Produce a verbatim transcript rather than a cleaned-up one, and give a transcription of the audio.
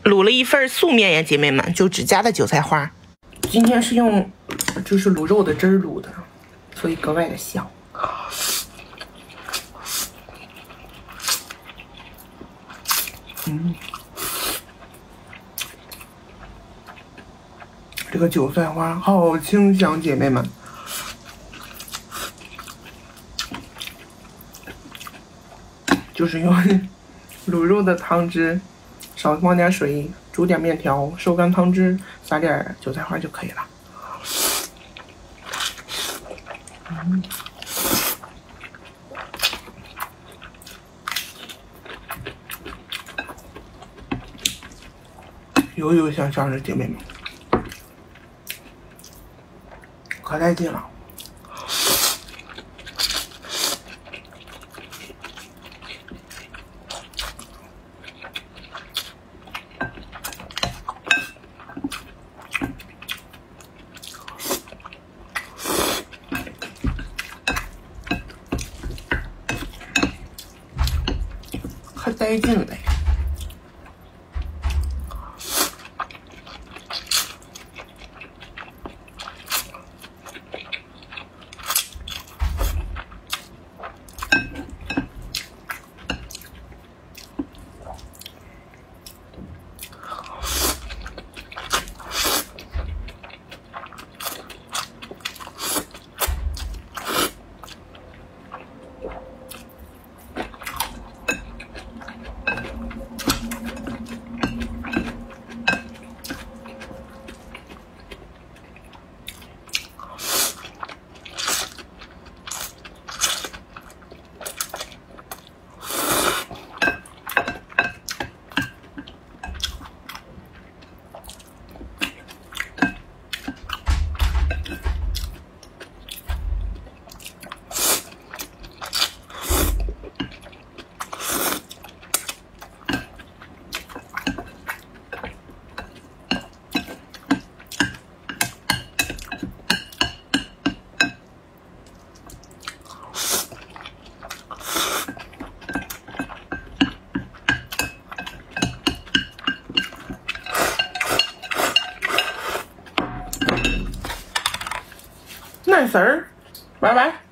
卤了一份素面呀，姐妹们，就只加的韭菜花。今天是用就是卤肉的汁儿卤的，所以格外的香。嗯，这个韭菜花好清香，姐妹们。就是用卤肉的汤汁，少放点水，煮点面条，收干汤汁，撒点韭菜花就可以了。嗯，油油香香的，姐妹们，可带劲了。可带劲嘞！烂丝儿，拜拜。